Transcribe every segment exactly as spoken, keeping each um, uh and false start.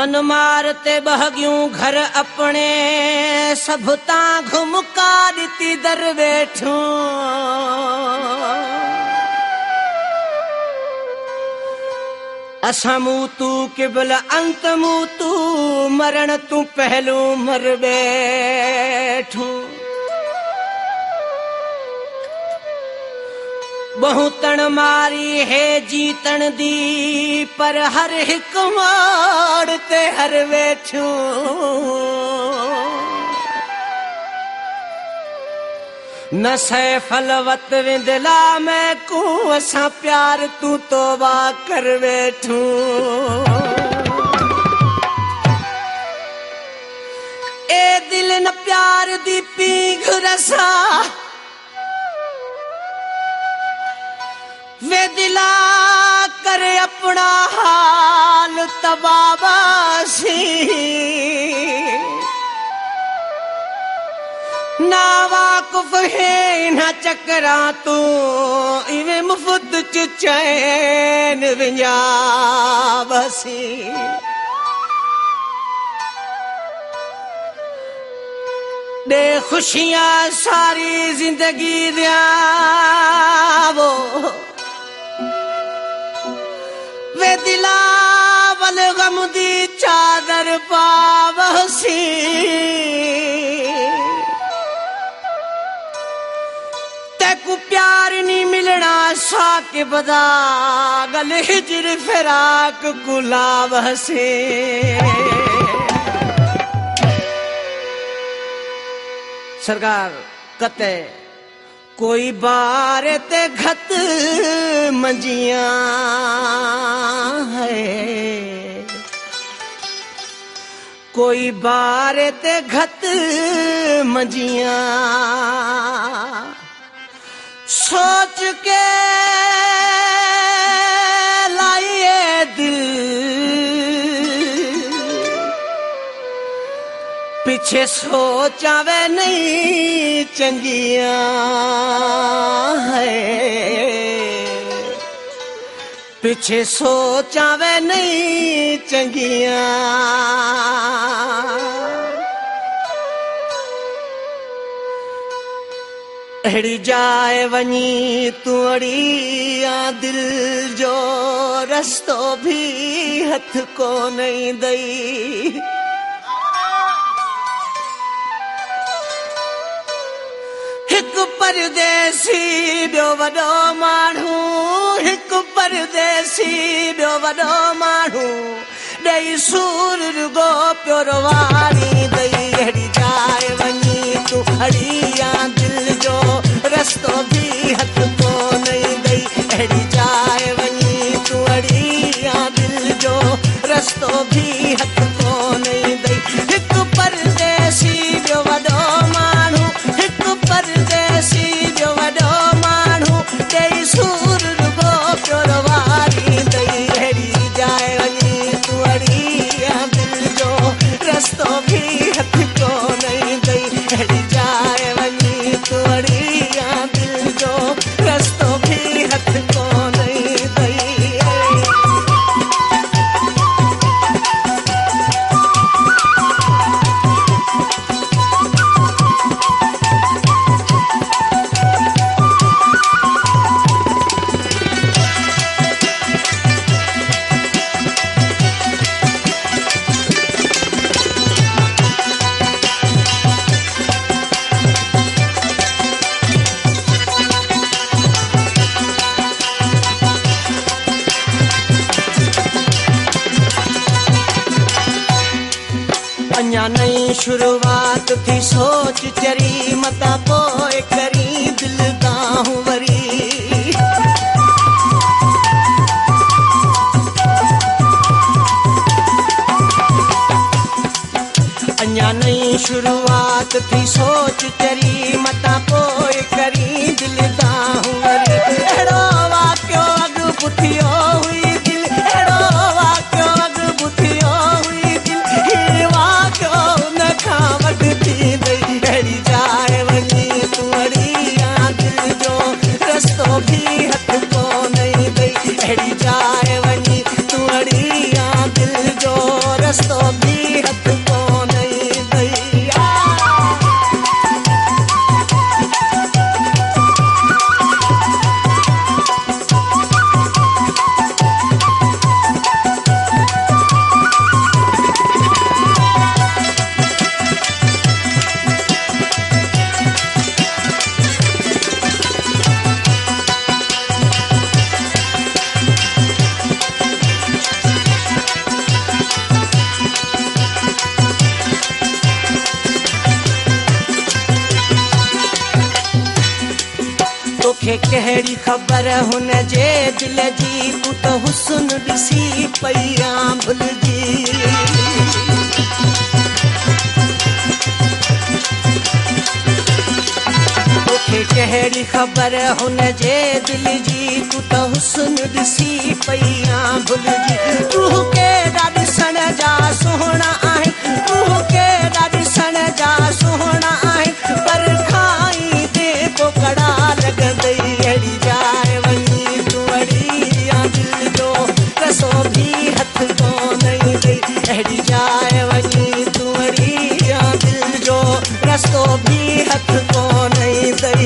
मन मारते बहगियूं घर अपने सब तां घुमका दिती दर बैठूं असां मूं तू किबल अंत मूं तू मरण तू पहलू मर बैठूं बहुतन मारी है जीतन दी पर हर हिक मोड़ ते हर वेठूं न सैफलवत विंदला मैं को असां प्यार तू तोबा कर वेठूं ए दिल न प्यार दी पींघ रसा वे दिला करे अपना हाल तबाबासी ना वाकुफ है ना चकरा तू इवे मुफ्त च चैन विंजा बसी दे खुशियां सारी जिंदगी दिया वो वे दिला वल गम दी चादर पावसी तेकू प्यार नहीं मिलना साके बदा गल हिजर फिराक गुलाबसी सरकार कते कोई बार ते घत मंजिया है कोई बार ते घत मंजिया सोच के लाइए दिल पीछे सोचा वे नहीं चंगिया है पीछे सोचा वे नहीं चंगिया अड़ी जाए वनी तू अड़िया दिल जो रस्तो भी हथ को नहीं दई हिक परदेसी ॿियो वॾो माण्हू हिक परदेसी ॿियो वॾो माण्हू ॾेई सूर रुगो पियो रवानी दई अहिड़ी जाए वञी तूं अड़िया दिल जो रस्तो भी हथ को नहीं दई अहिड़ी जाए वञी तूं अड़िया दिल जो रस्तो भी हथ को नहीं दई हिक परदेसी ॿियो वॾो माण्हू हिक परदेसी ॿियो वॾो माण्हू ॾेई सूर रुगो पियो रवानी दई अहिड़ी जाए वञी तूं अड़िया दिल जो रस्तो भी हथ को नहीं दई अहिड़ी जाए वञी तूं अड़िया दिल जो रस्तो भी हथ को नहीं दई अञा नई शुरुआत थी सोच चरी मता पोइ करी दिल तां वरी अञा नई शुरुआत थी सोच चरी मता पोइ करी दिल तां वरी अहिड़ो वाक़ियो अॻु पुठियो हुई दिल अहिड़ो वाक़ियो अॻु पुठियो हुई दिल हीउ वाक़ियो न खां वॾी थी वई अहिड़ी जाए वञी तूं अड़िया दिल जो रस्तो भी हथ को नहीं दई अहिड़ी जाए वञी तूं अड़िया दिल जो रस्तो तोखे कहिड़ी ख़बर हुन जे दिल जी तूं त हुस्न ॾिसी पई आं भुलिजी तोखे कहिड़ी ख़बर हुन जे दिल जी तूं त हुस्न ॾिसी पई आं भुलिजी रूह केॾा ॾिसण जा सुहिणा आहिनि रूह केॾा ॾिसण जा सुहिणा आहिनि पर खाई ते पोकड़ा लॻंदई अहिड़ी जाइ वञी तूं अड़ी या दिलि जो रसो बि हथ कोन ईंदई अहिड़ी जाइ वञी तूं अड़ी या दिलि जो रस्तो बि हथ कोन ईंदई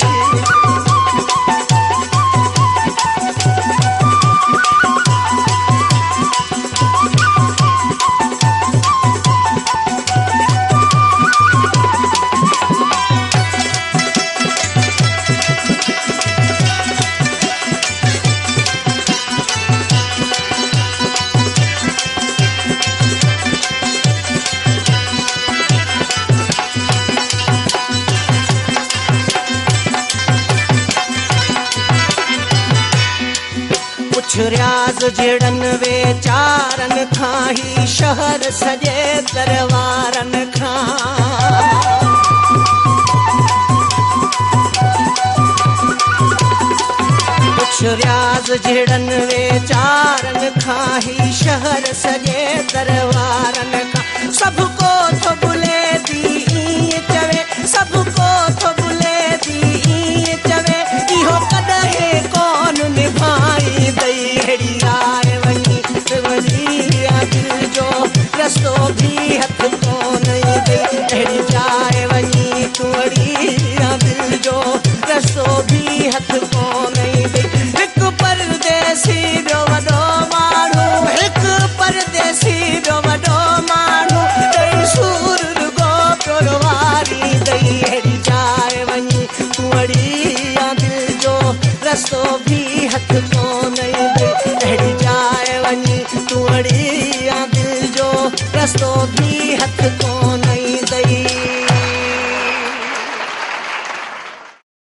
रियाज़ जहिड़नि वेचारनि खां ही शहर सॼे दरबारनि खां कुझु रियाज़ जहिड़नि वेचारनि खां ही शहर सॼे दरबारनि खां सभु को थो भुले थी ईअं चवे सभु को थो भुले थी ईअं चवे इहो कॾहिं कोन निभाईंदई अहिड़ी जाइ वञी वञी या दिलि जो रस्तो बि हथ कोन ईंदई अहिड़ी जाइ वञी तूं अड़ी या दिलि जो रस्तो बि हथ कोन ईंदई हिकु परदेसी ॿियो वॾो माण्हू हिकु परदेसी ॿियो वॾो माण्हू ॾेई सूर रुगो पियो वारींदई अहिड़ी जाइ वञी तूं अड़ी या दिलि जो रस्तो बि हथ कोन ईंदई अहिड़ी जाइ वञी तूं अड़ी या दिलि जो रस्तो बि